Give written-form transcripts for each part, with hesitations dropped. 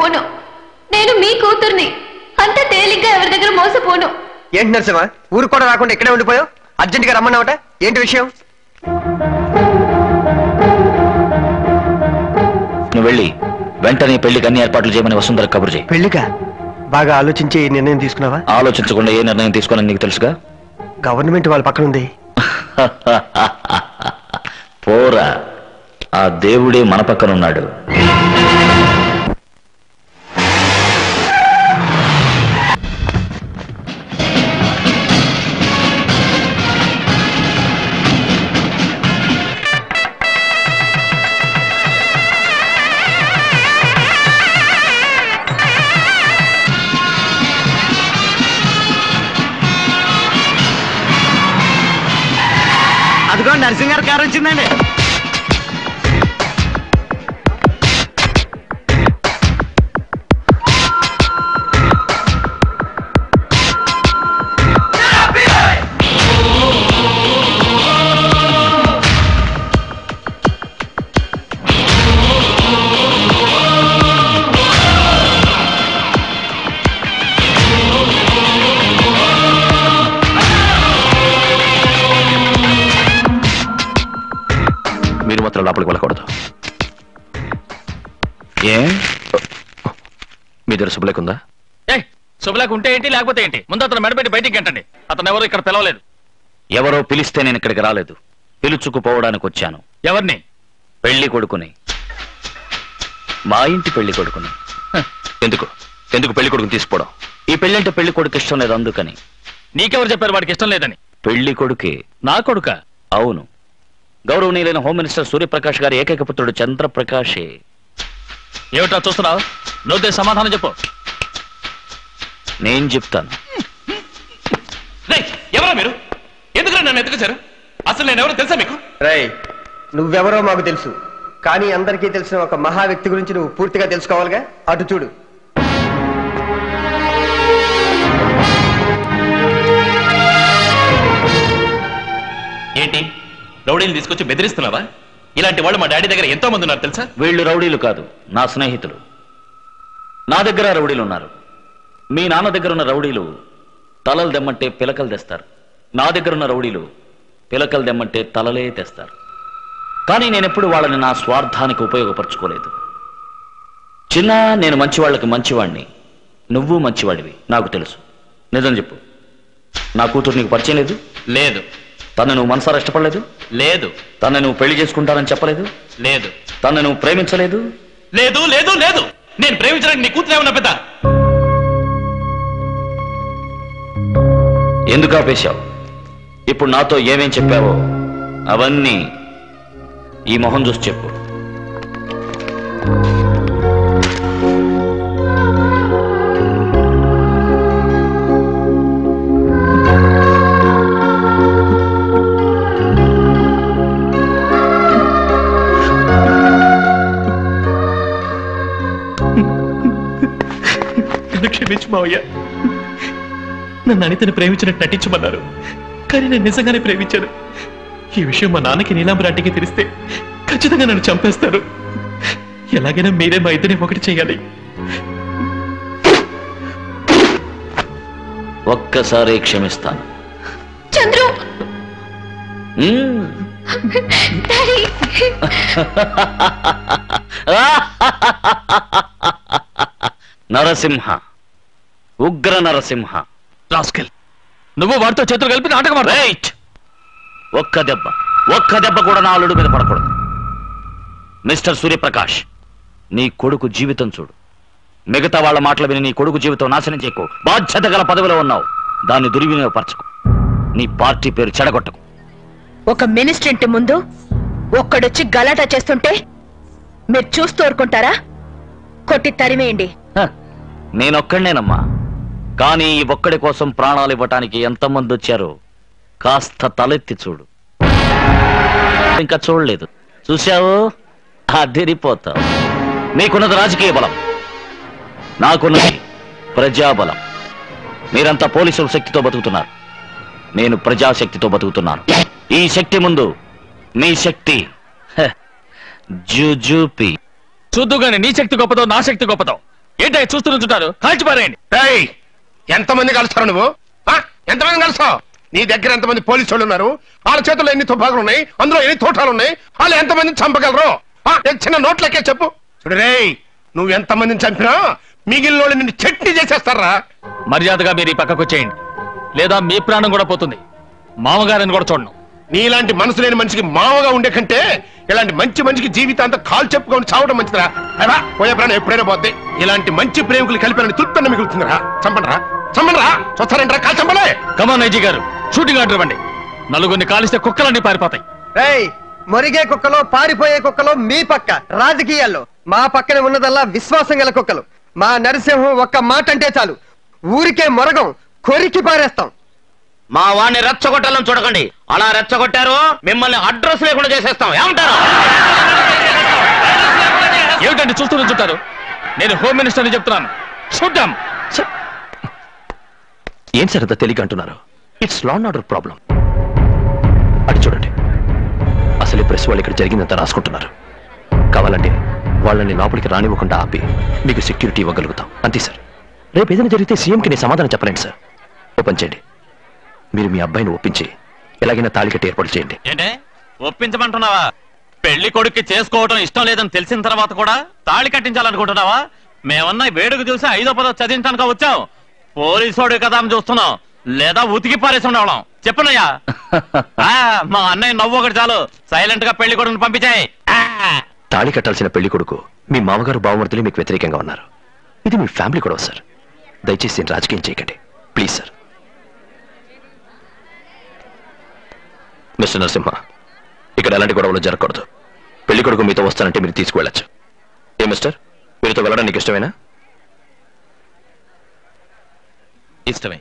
మోసపోను. నేను మీ కూతుర్ని. అంత తేలిగ్గా ఎవరి దగ్గర మోసపోను. ఏంటి నరసింహ, ఊరు కూడా రాకుండా ఇక్కడే ఉండిపోయావు? అర్జెంట్ గా రమ్మన్నావట, ఏంటి విషయం? నువ్వు వెళ్ళి వెంటనే పెళ్లికి అన్ని ఏర్పాట్లు చేయమని వసుంధర కబురు చేయి. పెళ్లిగా? బాగా ఆలోచించి నిర్ణయం తీసుకున్నావా? ఆలోచించకుండా ఏ నిర్ణయం తీసుకోవాలని నీకు తెలుసుగా. గవర్నమెంట్ వాళ్ళ పక్కన ఉంది. పోరా, ఆ దేవుడే మన పక్కన ఉన్నాడు. అదిగో నరసింహ గారి కారు వచ్చిందండి. లోపలికి వెళ్ళకూడదు. ఏ మీ దగ్గర శుభలేఖ ఉందా? శుభలేఖ ఉంటే ఏంటి, లేకపోతే ఏంటి? ముందు అతను మెడపెట్టి బయటికి గంటండి. అతను ఎవరు ఇక్కడ పిలవలేదు. ఎవరో పిలిస్తే నేను ఇక్కడికి రాలేదు, పిలుచుకుపోవడానికి వచ్చాను. ఎవరిని? పెళ్లి కొడుకుని. మా ఇంటి పెళ్లి కొడుకుని. ఎందుకు ఎందుకు పెళ్లి కొడుకుని తీసుకోవడం? ఈ పెళ్లి అంటే పెళ్లి కొడుకు ఇష్టం లేదు, అందుకని. నీకెవరు చెప్పారు వాడికి ఇష్టం లేదని? పెళ్లి కొడుకే. నా కొడుక? అవును. గౌరవనీయులైన హోమ్ మినిస్టర్ సూర్యప్రకాష్ గారి ఏకైక పుత్రుడు చంద్రప్రకాషే. ఏమిటా చూస్తున్నావు? నువ్వు సమాధానం చెప్పు. నేను చెప్తాను. ఎవరా మీరు? ఎందుకు నన్ను ఎత్తుకొచ్చారు? అసలు నేను ఎవరో తెలుసా మీకు? రేయ్, నువ్వెవరో మాకు తెలుసు, కానీ అందరికీ తెలిసిన ఒక మహా వ్యక్తి గురించి నువ్వు పూర్తిగా తెలుసుకోవాలిగా. అటు చూడు. ఏంటి రౌడీలు తీసుకొచ్చి బెదిరిస్తున్నావా? ఇలాంటి వాళ్ళు మా డాడీ దగ్గర ఎంతో మంది ఉన్నారు తెలుసా? వీళ్ళు రౌడీలు కాదు, నా స్నేహితులు. నా దగ్గర రౌడీలు ఉన్నారు. మీ నాన్న దగ్గర ఉన్న రౌడీలు తలలు దెమ్మంటే పిలకలు తెస్తారు. నా దగ్గర ఉన్న రౌడీలు పిలకలు దెమ్మంటే తలలే తెస్తారు. కానీ నేనెప్పుడు వాళ్ళని నా స్వార్థానికి ఉపయోగపరచుకోలేదు. చిన్న, నేను మంచివాళ్ళకి మంచివాడిని, నువ్వు మంచివాడివి, నాకు తెలుసు. నిజం చెప్పు, నా కూతురు నీకు పరిచయం లేదు? లేదు. తను నువ్వు మనసారా ఇష్టపడలేదు? లేదు. తను నువ్వు పెళ్లి చేసుకుంటానని చెప్పలేదు? లేదు. తను నువ్వు ప్రేమించలేదు? లేదు లేదు లేదు. నేను ప్రేమించడానికి నీ కూతురు ఏమన్నా పెద్ద? ఎందుకు ఆపేశావు? ఇప్పుడు నాతో ఏమేం చెప్పావో అవన్నీ ఈ మొహం చూసి చెప్పు. క్షమించు మావయ్య. నన్ను అనితను ప్రేమించినట్టు నటించమన్నారు, కానీ నేను నిజంగానే ప్రేమించాను. ఈ విషయం మా నాన్నకి నీలాంబరాంటికి తెలిస్తే ఖచ్చితంగా నన్ను చంపేస్తారు. ఎలాగైనా మీరే మా ఇద్దరిని ఒకటి చేయాలి. ఒక్కసారి క్షమిస్తాను. చంద్రు, నరసింహ, ఉగ్ర నరసింహ. రాస్కెల్, నువ్వు వాడితో చేతులు కలిపి నాటకం ఆడు. రైట్. ఒక్క దెబ్బ కూడా నా అల్లుడు మీద పడకూడదు. మిస్టర్ సూర్యప్రకాష్, నీ కొడుకు జీవితం చూడు. మిగతా వాళ్ళ మాటలు విని నీ కొడుకు జీవితం నాశనం చేయకు. బాధ్యత గల పదవిలో ఉన్నావు, దాన్ని దుర్వినియోగపరచుకో. నీ పార్టీ పేరు చెడగొట్టకు. ఒక మినిస్టర్ ఇంటి ముందు ఒక్కడొచ్చి గలాటా చేస్తుంటే మీరు చూస్తూ ఊరుకుంటారా? కొట్టి తరిమేయండి. నేనొక్కడేనమ్మా, కానీ ఈ ఒక్కడి కోసం ప్రాణాలు ఇవ్వటానికి ఎంతమంది వచ్చారో కాస్త తలెత్తి చూడు. ఇంకా చూడలేదు, చూశావు అదిరిపోతావు. నీకున్నది రాజకీయ బలం, నాకున్నది ప్రజాబలం. మీరంతా పోలీసుల శక్తితో బతుకుతున్నారు, నేను ప్రజాశక్తితో బతుకుతున్నాను. ఈ శక్తి ముందు నీ శక్తి జుజుపి. చూద్దుగాని నీ శక్తి గొప్పదో నా శక్తి గొప్పదో. ఏంటో చూస్తుంటారు, కాల్చి పారేయండి. ఎంతమంది కలుస్తారు నువ్వు? ఎంతమంది కలుస్తావు? నీ దగ్గర ఎంతమంది పోలీసు వాళ్ళు ఉన్నారు? వాళ్ళ చేతుల్లో ఎన్ని తుపాకులు ఉన్నాయి, అందులో ఎన్ని తోటాలు ఉన్నాయి, వాళ్ళు ఎంతమందిని చంపగలరు? చిన్న నోట్లకే చెప్పు. చూడరే, నువ్వు ఎంతమందిని చంపినా మిగిలిన వాళ్ళు నిన్ను చట్నీ చేసేస్తారా? మర్యాదగా మీరు ఈ పక్కకు వచ్చేయండి, లేదా మీ ప్రాణం కూడా పోతుంది. మామగారిని కూడా చూడను. నీలాంటి మనసు లేని మనిషికి మామగా ఉండే కంటే ఇలాంటి మంచి మనిషికి జీవితాంతా కాలు చెప్పుకొని చావడం మంచిదిరా. అలా పోయే ప్రాణం ఎప్పుడైనా పోద్ది. ఇలాంటి మంచి ప్రేమికులు కలిపిన తృప్తన్న మిగులుతుందిరా. చంపండిరా, చంపండిరా. చూస్తారంటారా? కాలు చంపలే. కమాన్ ఐజీ గారు, షూటింగ్ ఆర్డర్ ఇవ్వండి. నలుగురిని కాలిస్తే కుక్కలన్నీ పారిపోతాయి. రేయ్, మొరిగే కుక్కలో పారిపోయే కుక్కలో మీ పక్క, రాజకీయాల్లో మా పక్కన ఉన్నదల్లా విశ్వాసం గల కుక్కలు. మా నరసింహం ఒక్క మాట అంటే చాలు, ఊరికే మొరగం, కొరికి పారేస్తాం. మా వాడిని రెచ్చగొట్టాలని చూడకండి. అలా రెచ్చగొట్టారు మిమ్మల్ని అడ్రస్ లేకుండా చేసేస్తాం. ఏమంటారు? ఏమిటండి చూస్తుంటారు? నేను హోమ్ మినిస్టర్ అని చెప్తున్నాను. చూద్దాం. ఏం సార్ అంత తెలియక అంటున్నారు? It's law and order problem. అది చూడండి, అసలు ప్రెస్ వాళ్ళు ఇక్కడ జరిగిందంతా రాసుకుంటున్నారు. కావాలంటే వాళ్ళని లోపలికి రానివ్వకుండా ఆపి మీకు సెక్యూరిటీ ఇవ్వగలుగుతాం, అంతే సార్. రేపు ఏదైనా జరిగితే సీఎంకి నేను సమాధానం చెప్పలేండి సార్. ఓపెన్ చేయండి. మీరు మీ అబ్బాయిని ఒప్పించి ఎలాగైనా తాళి కట్టి ఏర్పాటు చేయండి. ఏంటే ఒప్పించమంటున్నావా? పెళ్లి కొడుక్కి చేసుకోవటం ఇష్టం లేదని తెలిసిన తర్వాత కూడా తాళి కట్టించాలనుకుంటున్నావా? మేమన్నా వేడుక చూసి 5వ 10వ చదివించడానికి వచ్చాం. పోలీసోడు కదా అని చూస్తున్నాం, లేదా ఉతికి పారేసి ఉండవడం. చెప్పనయ్యా. మా అన్నయ్య నవ్వు ఒకటి చాలు, సైలెంట్ గా పెళ్లి కొడుకుని పంపించాయి. తాళి కట్టాల్సిన పెళ్లి కొడుకు మీ మామగారు బావమర్తులు మీకు వ్యతిరేకంగా ఉన్నారు. ఇది మీ ఫ్యామిలీ కూడా సార్. దయచేసి రాజకీయం చేయకండి ప్లీజ్ సార్. మిస్టర్ నరసింహ, ఇక్కడ ఎలాంటి గొడవలు జరగకూడదు. పెళ్లి కొడుకు మీతో వస్తానంటే మీరు తీసుకువెళ్ళచ్చు. ఏ మిస్టర్, మీరుతో వెళ్ళడం నీకు ఇష్టమేనా? ఇష్టమే.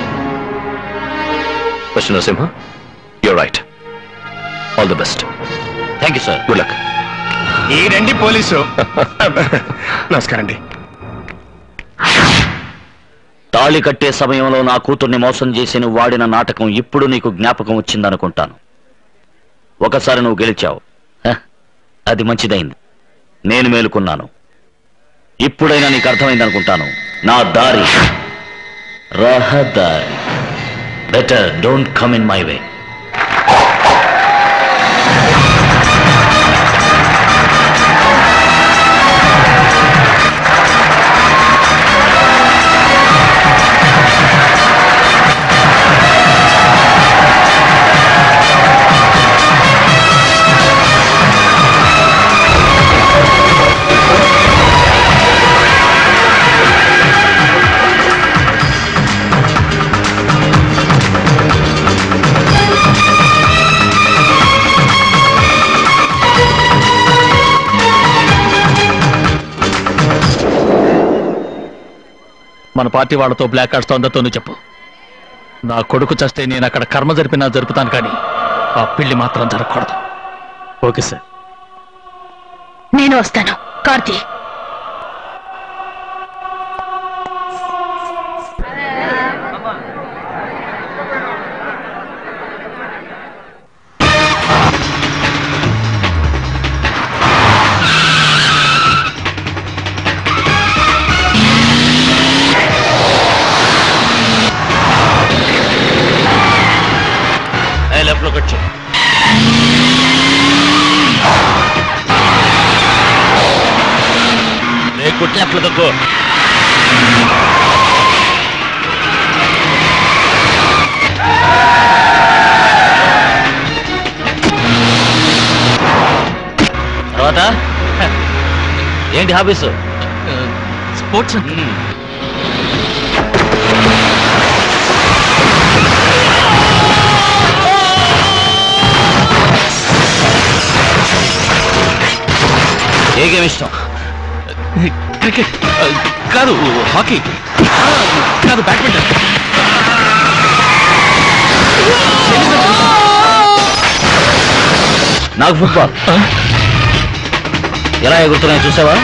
Mister Narasimha, you're right. All the best. Thank you sir. Good luck. ఈ రండి పోలీసు. నమస్కారం అండి. తాళి కట్టే సమయంలో నా కూతుర్ని మోసం చేసి నువ్వు వాడిన నాటకం ఇప్పుడు నీకు జ్ఞాపకం వచ్చిందనుకుంటాను. ఒకసారి నువ్వు గెలిచావు, అది మంచిదైంది. నేను మేలుకున్నాను. ఇప్పుడైనా నీకు అర్థమైందనుకుంటాను. నా దారి రహదారి. Better don't come in my way. మన పార్టీ వాళ్ళతో బ్లాక్ కార్డ్స్ తో అందరితోనూ చెప్పు. నా కొడుకు చస్తే నేను అక్కడ కర్మ జరిపినా జరుపుతాను, కానీ ఆ పెళ్లి మాత్రం జరగకూడదు. Okay sir. నేను వస్తాను. కార్తీ, లెఫ్ట్ లోకి వచ్చి కుట్టి లెఫ్ట్ లో తక్కువ. తర్వాత ఏంటి హాబీస్? స్పోర్ట్స్. ఏ గేమ్ ఇష్టం? క్రికెట్ కాదు, హాకీ కాదు, బ్యాడ్మింటన్. నాకు ఫుట్బాల్. ఎలా ఎగురుతున్నాయో చూసావా?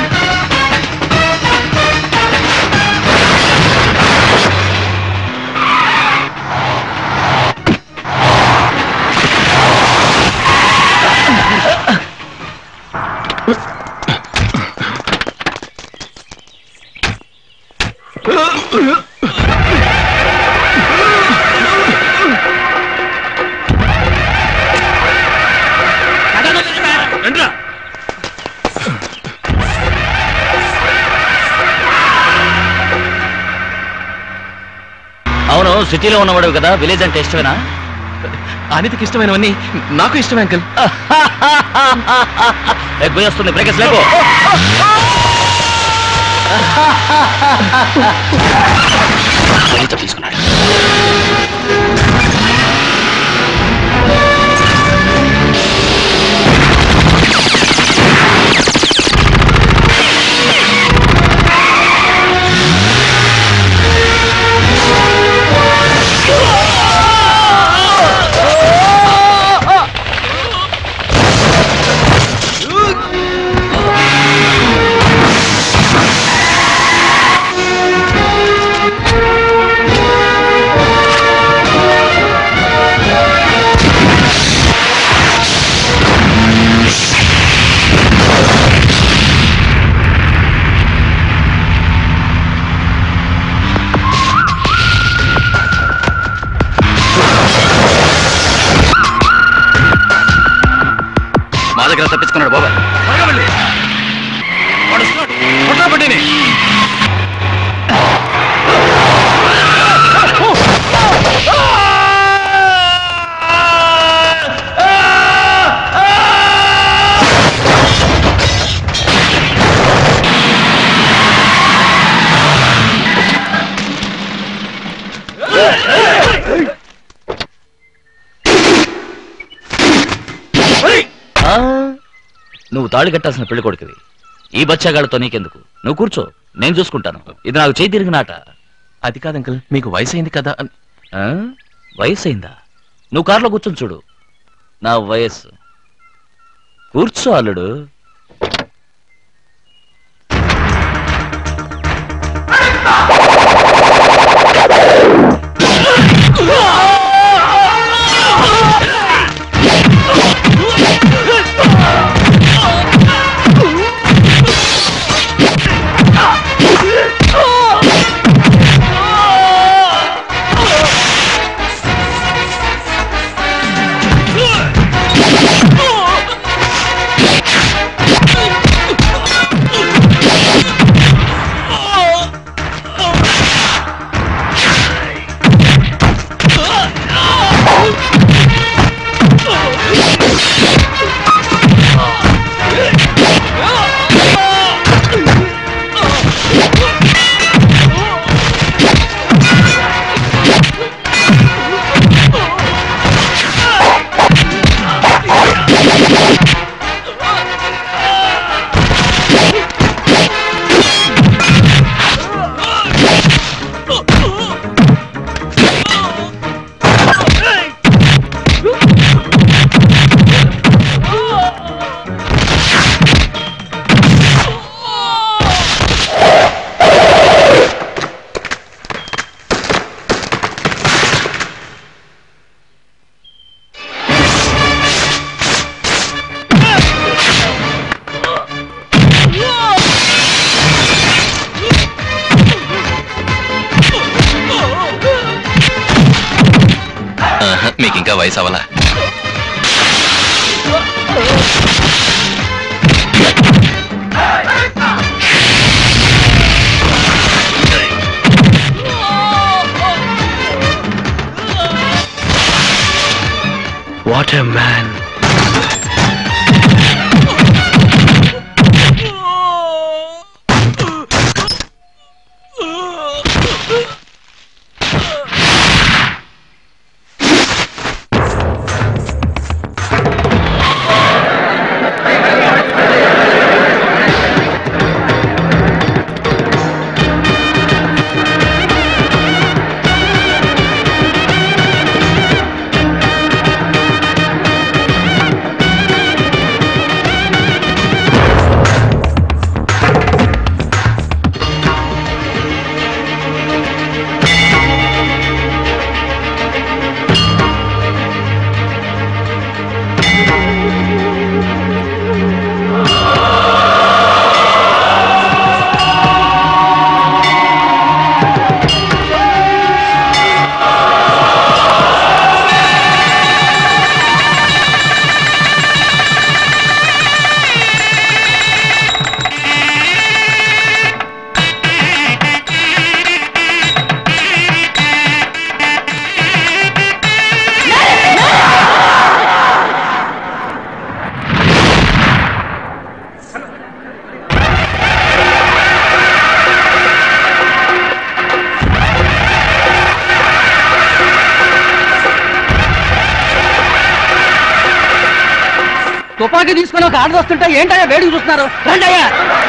అవును, సిటీలో ఉన్నవాడు కదా, విలేజ్ అంటే ఇష్టమేనా? అనితకి ఇష్టమైనవన్నీ నాకు ఇష్టమే అంకుల్. వస్తుంది, బ్రేకర్స్ లేకు. తీసుకున్నాడు. మా దగ్గర తప్పించుకున్నాడు బాబాయ్. నువ్వు తాళి కట్టాల్సిన పెళ్లి కొడుకువి. ఈ బచ్చాగాళ్ళతో నీకెందుకు? నువ్వు కూర్చో, నేను చూసుకుంటాను. ఇది నాకు చేయి తిరిగినాట. అది కాదు అంకుల్, మీకు వయసు అయింది కదా. వయసు అయిందా? నువ్వు కారులో కూర్చొని చూడు నా వయస్సు. కూర్చో అల్లుడు. మీకు ఇంకా వయసు అవలా? What a man. తుపాకీ తీసుకుని ఒక ఆర్డర్ వస్తుంటే ఏంటయ్యా వేడికి చూస్తున్నారు? రండి అయ్యా.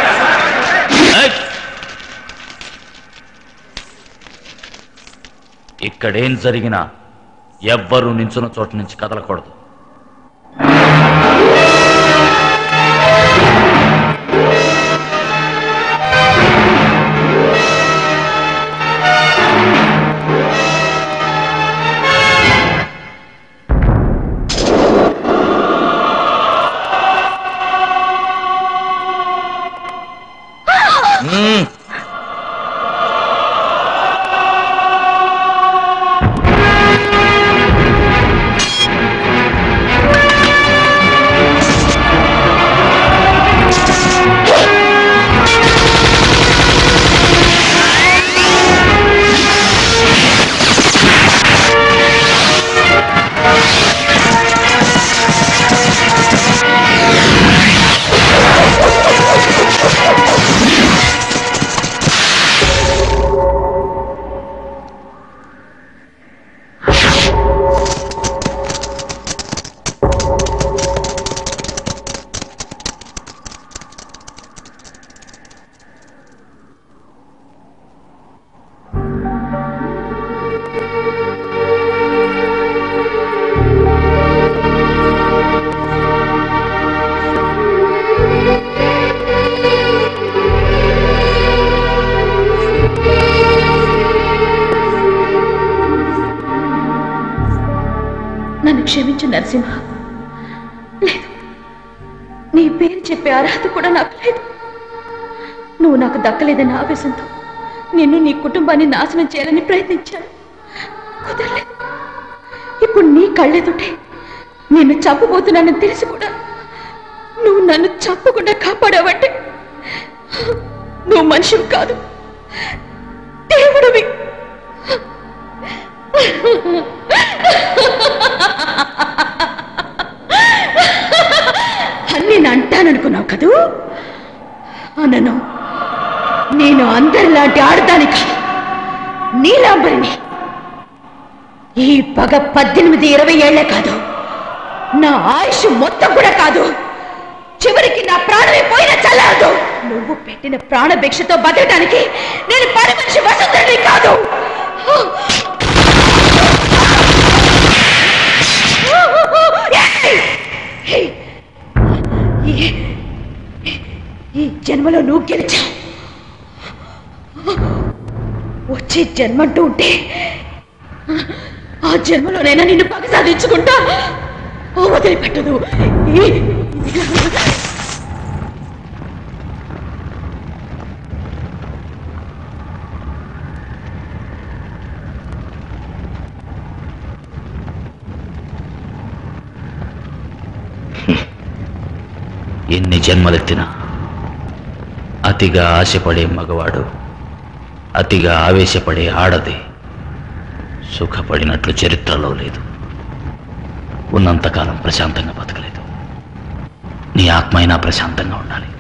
ఇక్కడేం జరిగినా ఎవ్వరూ నించున్న చోట నుంచి కదలకూడదు. నన్ను క్షమించు నరసింహ. లేదు, నీ పేరు చెప్పే అర్హత కూడా నాకు లేదు. నువ్వు నాకు దక్కలేదన్న ఆవేశంతో నిన్ను నీ కుటుంబాన్ని నాశనం చేయాలని ప్రయత్నించాను, కుదరలేదు. ఇప్పుడు నీ కళ్ళెదుటే నిన్ను చంపబోతున్నానని తెలిసి కూడా నువ్వు నన్ను చంపకుండా కాపాడావంటే నువ్వు మనిషివి కాదు, దేవుడివి. అని నేను అంటాననుకున్నావు కదూ? అనను. నేను అందరిలాంటి ఆడదాని కాదు, నీలాంబరిని. ఈ పగ 18-20 ఏళ్లే కాదు, నా ఆయుష్ మొత్తం కూడా కాదు. చివరికి నా ప్రాణమే పోయినా చల్లారదు. నువ్వు పెట్టిన ప్రాణభిక్షతో బతకడానికి నేను పని మనిషి వసుంధరని కాదు. ఈ జన్మలో నువ్వు గెలిచావు. వచ్చే జన్మంటూ ఉంటే ఆ జన్మలోనైనా నిన్ను పగ సాధించుకుంటా. వదిలిపెట్టదు. ఎన్ని జన్మలెత్తినా అతిగా ఆశపడే మగవాడు, అతిగా ఆవేశపడే ఆడది సుఖపడినట్లు చరిత్రలో లేదు. ఉన్నంతకాలం ప్రశాంతంగా బతకలేదు. నీ ఆత్మైనా ప్రశాంతంగా ఉండాలి.